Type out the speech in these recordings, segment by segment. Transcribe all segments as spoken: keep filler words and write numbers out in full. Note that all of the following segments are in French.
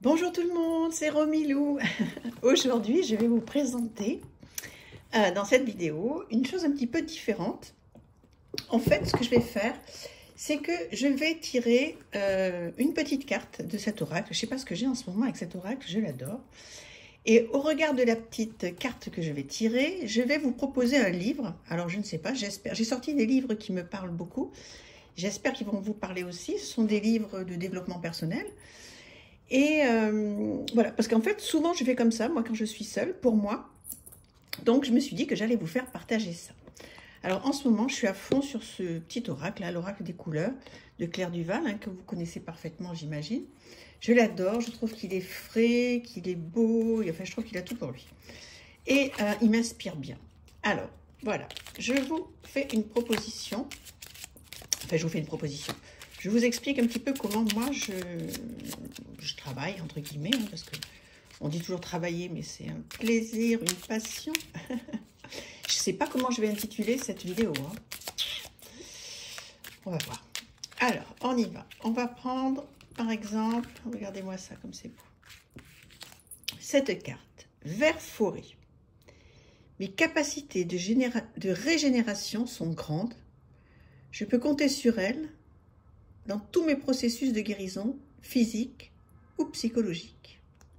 Bonjour tout le monde, c'est Romilou. Aujourd'hui, je vais vous présenter euh, dans cette vidéo une chose un petit peu différente. En fait, ce que je vais faire, c'est que je vais tirer euh, une petite carte de cet oracle. Je ne sais pas ce que j'ai en ce moment avec cet oracle, je l'adore. Et au regard de la petite carte que je vais tirer, je vais vous proposer un livre. Alors, je ne sais pas, j'espère. J'ai sorti des livres qui me parlent beaucoup. J'espère qu'ils vont vous parler aussi. Ce sont des livres de développement personnel. Et euh, voilà, parce qu'en fait, souvent je fais comme ça, moi quand je suis seule, pour moi. Donc je me suis dit que j'allais vous faire partager ça. Alors en ce moment, je suis à fond sur ce petit oracle, l'oracle des couleurs de Claire Duval, hein, que vous connaissez parfaitement, j'imagine. Je l'adore, je trouve qu'il est frais, qu'il est beau, enfin je trouve qu'il a tout pour lui. Et euh, il m'inspire bien. Alors, voilà, je vous fais une proposition. Enfin, je vous fais une proposition. Je vous explique un petit peu comment moi je, je travaille, entre guillemets, hein, parce que on dit toujours travailler, mais c'est un plaisir, une passion. Je ne sais pas comment je vais intituler cette vidéo. Hein. On va voir. Alors, on y va. On va prendre, par exemple, regardez-moi ça, comme c'est beau. Cette carte, vert forêt. Mes capacités de, généra de régénération sont grandes. Je peux compter sur elles dans tous mes processus de guérison physique ou psychologique.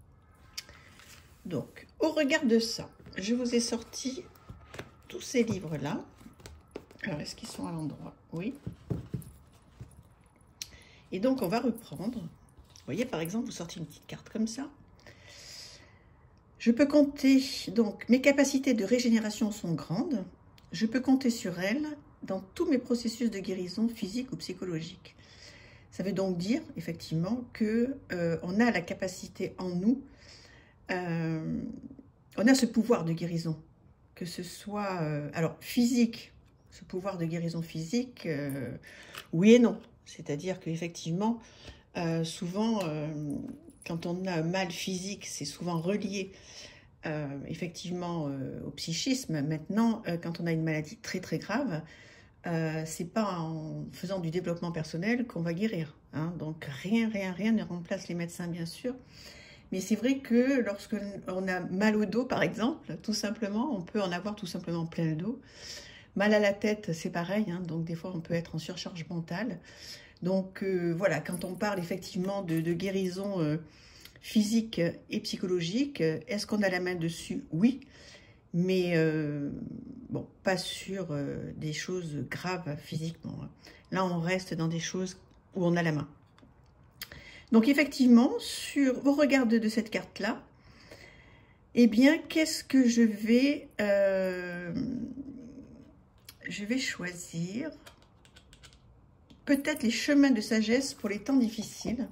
Donc, au regard de ça, je vous ai sorti tous ces livres-là. Alors, est-ce qu'ils sont à l'endroit? Oui. Et donc, on va reprendre. Vous voyez, par exemple, vous sortez une petite carte comme ça. Je peux compter, donc, mes capacités de régénération sont grandes. Je peux compter sur elles dans tous mes processus de guérison physique ou psychologique. Ça veut donc dire, effectivement, qu'on euh, a la capacité en nous, euh, on a ce pouvoir de guérison, que ce soit, euh, alors, physique, ce pouvoir de guérison physique, euh, oui et non. C'est-à-dire qu'effectivement, euh, souvent, euh, quand on a un mal physique, c'est souvent relié, euh, effectivement, euh, au psychisme. Maintenant, euh, quand on a une maladie très très grave, Euh, c'est pas en faisant du développement personnel qu'on va guérir. Hein. Donc rien, rien, rien ne remplace les médecins, bien sûr. Mais c'est vrai que lorsque on a mal au dos, par exemple, tout simplement, on peut en avoir tout simplement plein le dos. Mal à la tête, c'est pareil. Hein. Donc des fois, on peut être en surcharge mentale. Donc euh, voilà, quand on parle effectivement de, de guérison euh, physique et psychologique, est-ce qu'on a la main dessus? Oui. Mais euh, bon, pas sur euh, des choses graves physiquement. Là, on reste dans des choses où on a la main. Donc, effectivement, sur au regard de, de cette carte-là, eh bien, qu'est-ce que je vais... Euh, je vais choisir peut-être les chemins de sagesse pour les temps difficiles.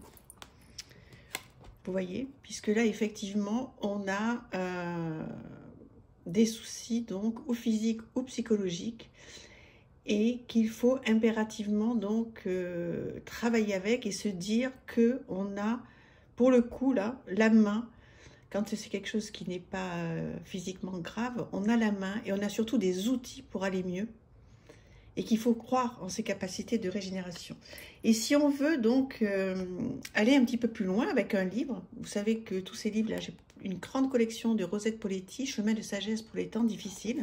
Vous voyez, puisque là, effectivement, on a... Euh, des soucis donc ou physiques ou psychologiques et qu'il faut impérativement donc euh, travailler avec et se dire que on a pour le coup là la main quand c'est quelque chose qui n'est pas euh, physiquement grave, on a la main et on a surtout des outils pour aller mieux et qu'il faut croire en ses capacités de régénération. Et si on veut donc euh, aller un petit peu plus loin avec un livre, vous savez que tous ces livres là, j'ai une grande collection de Rosette Poletti, Chemin de sagesse pour les temps difficiles.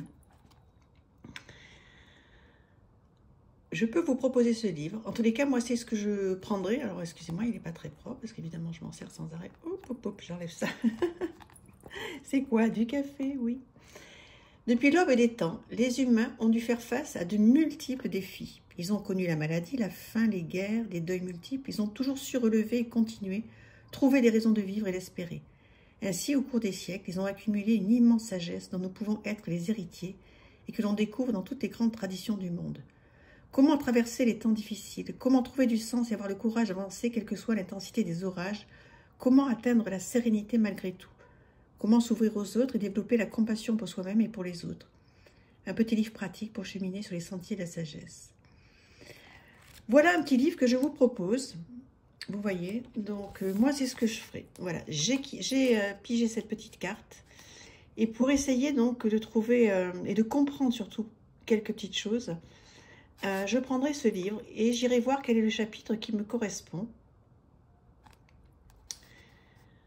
Je peux vous proposer ce livre. En tous les cas, moi, c'est ce que je prendrai. Alors, excusez-moi, il n'est pas très propre, parce qu'évidemment, je m'en sers sans arrêt. Hop, hop, hop, j'enlève ça. C'est quoi? Du café? Oui. Depuis l'aube des temps, les humains ont dû faire face à de multiples défis. Ils ont connu la maladie, la faim, les guerres, les deuils multiples. Ils ont toujours su relever et continuer, trouver des raisons de vivre et l'espérer. Ainsi, au cours des siècles, ils ont accumulé une immense sagesse dont nous pouvons être les héritiers et que l'on découvre dans toutes les grandes traditions du monde. Comment traverser les temps difficiles? Comment trouver du sens et avoir le courage d'avancer quelle que soit l'intensité des orages? Comment atteindre la sérénité malgré tout? Comment s'ouvrir aux autres et développer la compassion pour soi-même et pour les autres? Un petit livre pratique pour cheminer sur les sentiers de la sagesse. Voilà un petit livre que je vous propose. Vous voyez, donc euh, moi c'est ce que je ferai. Voilà, j'ai euh, pigé cette petite carte et pour essayer donc de trouver euh, et de comprendre surtout quelques petites choses, euh, je prendrai ce livre et j'irai voir quel est le chapitre qui me correspond.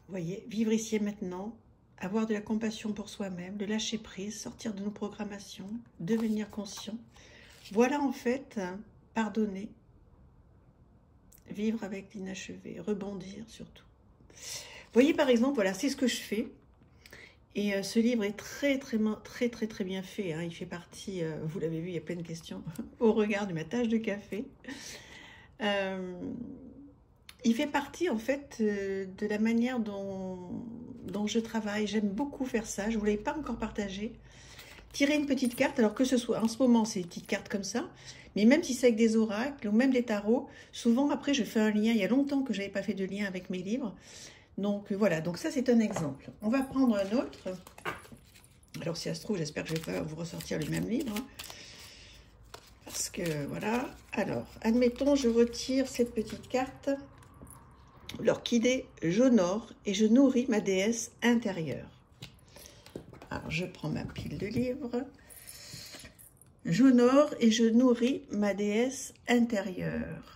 Vous voyez, vivre ici et maintenant, avoir de la compassion pour soi-même, de lâcher prise, sortir de nos programmations, devenir conscient. Voilà en fait, pardonner, vivre avec l'inachevé, rebondir surtout. Vous voyez par exemple, voilà, c'est ce que je fais. Et euh, ce livre est très très très très très bien fait. Hein. Il fait partie, euh, vous l'avez vu, il y a plein de questions, au regard de ma tasse de café. Euh, il fait partie en fait euh, de la manière dont, dont je travaille. J'aime beaucoup faire ça. Je ne vous l'avais pas encore partagé. Tirer une petite carte, alors que ce soit, en ce moment c'est des petites cartes comme ça, mais même si c'est avec des oracles ou même des tarots, souvent après je fais un lien. Il y a longtemps que je n'avais pas fait de lien avec mes livres. Donc voilà, donc ça c'est un exemple. On va prendre un autre. Alors si ça se trouve, j'espère que je ne vais pas vous ressortir le même livre. Hein, parce que voilà. Alors, admettons, je retire cette petite carte. L'orchidée, j'honore et je nourris ma déesse intérieure. Alors je prends ma pile de livres. J'honore et je nourris ma déesse intérieure.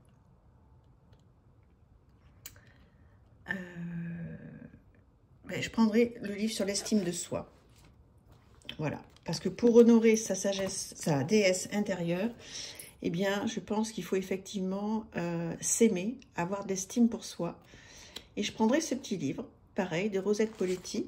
Euh, ben, je prendrai le livre sur l'estime de soi. Voilà. Parce que pour honorer sa sagesse, sa déesse intérieure, eh bien, je pense qu'il faut effectivement euh, s'aimer, avoir de l'estime pour soi. Et je prendrai ce petit livre, pareil, de Rosette Poletti.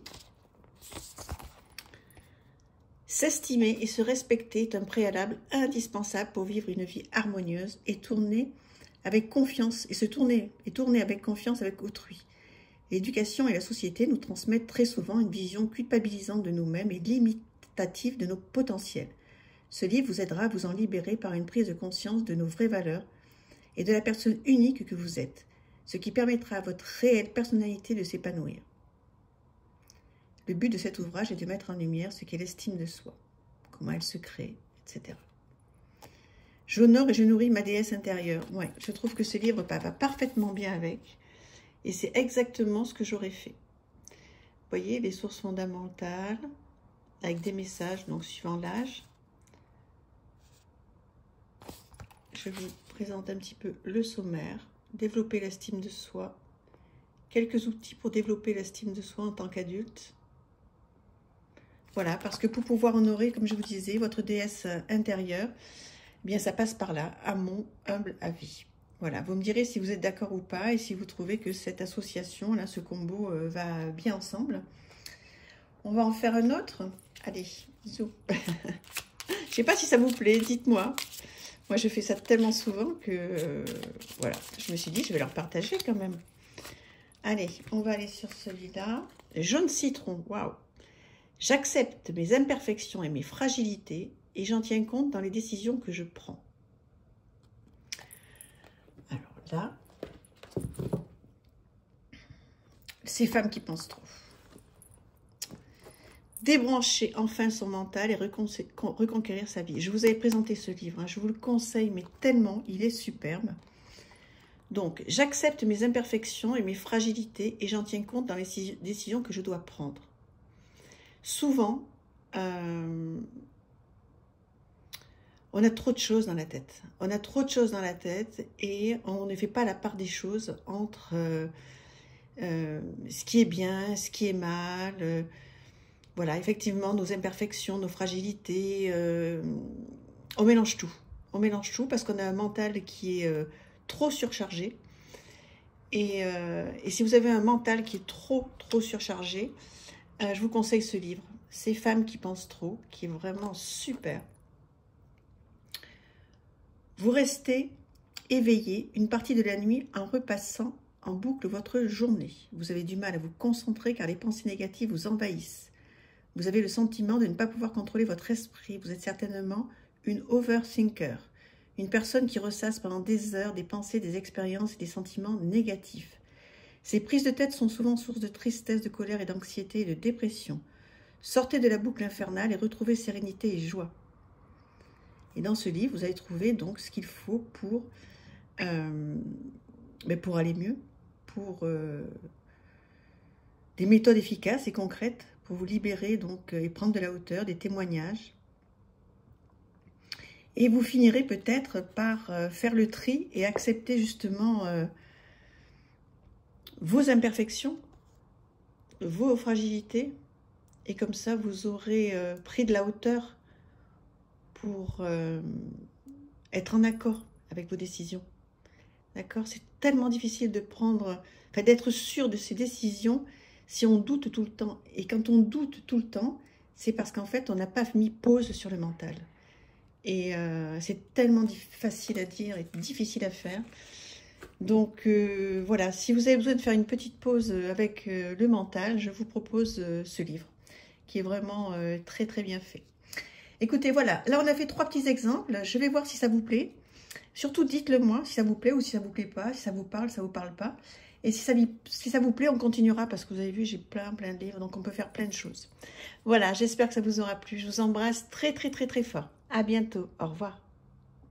S'estimer et se respecter est un préalable indispensable pour vivre une vie harmonieuse et tourner avec confiance, et se tourner, et tourner avec confiance avec autrui. L'éducation et la société nous transmettent très souvent une vision culpabilisante de nous-mêmes et limitative de nos potentiels. Ce livre vous aidera à vous en libérer par une prise de conscience de nos vraies valeurs et de la personne unique que vous êtes, ce qui permettra à votre réelle personnalité de s'épanouir. Le but de cet ouvrage est de mettre en lumière ce qu'est l'estime de soi, comment elle se crée, et cetera. J'honore et je nourris ma déesse intérieure. Ouais, je trouve que ce livre va parfaitement bien avec. Et c'est exactement ce que j'aurais fait. Vous voyez, les sources fondamentales, avec des messages, donc suivant l'âge. Je vous présente un petit peu le sommaire. Développer l'estime de soi. Quelques outils pour développer l'estime de soi en tant qu'adulte. Voilà, parce que pour pouvoir honorer, comme je vous disais, votre déesse intérieure, eh bien ça passe par là, à mon humble avis. Voilà, vous me direz si vous êtes d'accord ou pas et si vous trouvez que cette association, là, ce combo euh, va bien ensemble. On va en faire un autre. Allez, bisous. Je ne sais pas si ça vous plaît, dites-moi. Moi, je fais ça tellement souvent que, euh, voilà, je me suis dit, je vais leur partager quand même. Allez, on va aller sur celui-là. Jaune citron, waouh. J'accepte mes imperfections et mes fragilités et j'en tiens compte dans les décisions que je prends. Alors là, ces femmes qui pensent trop. Débrancher enfin son mental et reconquérir sa vie. Je vous avais présenté ce livre, hein, je vous le conseille, mais tellement, il est superbe. Donc, j'accepte mes imperfections et mes fragilités et j'en tiens compte dans les décisions que je dois prendre. Souvent, euh, on a trop de choses dans la tête. On a trop de choses dans la tête et on ne fait pas la part des choses entre euh, euh, ce qui est bien, ce qui est mal. Euh, voilà, effectivement, nos imperfections, nos fragilités, euh, on mélange tout. On mélange tout parce qu'on a un mental qui est euh, trop surchargé. Et, euh, et si vous avez un mental qui est trop, trop surchargé, Euh, je vous conseille ce livre, Ces femmes qui pensent trop, qui est vraiment super. Vous restez éveillé une partie de la nuit en repassant en boucle votre journée. Vous avez du mal à vous concentrer car les pensées négatives vous envahissent. Vous avez le sentiment de ne pas pouvoir contrôler votre esprit. Vous êtes certainement une overthinker, une personne qui ressasse pendant des heures des pensées, des expériences et des sentiments négatifs. Ces prises de tête sont souvent source de tristesse, de colère et d'anxiété et de dépression. Sortez de la boucle infernale et retrouvez sérénité et joie. Et dans ce livre, vous allez trouver donc ce qu'il faut pour, euh, ben pour aller mieux, pour euh, des méthodes efficaces et concrètes pour vous libérer donc et prendre de la hauteur, des témoignages. Et vous finirez peut-être par euh, faire le tri et accepter justement euh, vos imperfections vos fragilités et comme ça, vous aurez euh, pris de la hauteur pour euh, être en accord avec vos décisions. D'accord? C'est tellement difficile de prendre, enfin, d'être sûr de ses décisions si on doute tout le temps. Et quand on doute tout le temps, c'est parce qu'en fait, on n'a pas mis pause sur le mental. Et euh, c'est tellement facile à dire et difficile à faire. Donc euh, voilà, si vous avez besoin de faire une petite pause avec euh, le mental, je vous propose euh, ce livre qui est vraiment euh, très très bien fait. Écoutez, voilà, là on a fait trois petits exemples. Je vais voir si ça vous plaît. Surtout dites-le moi si ça vous plaît ou si ça vous plaît pas, si ça vous parle, ça vous parle pas. Et si ça, si ça vous plaît, on continuera parce que vous avez vu, j'ai plein plein de livres, donc on peut faire plein de choses. Voilà, j'espère que ça vous aura plu. Je vous embrasse très très très très fort. À bientôt. Au revoir.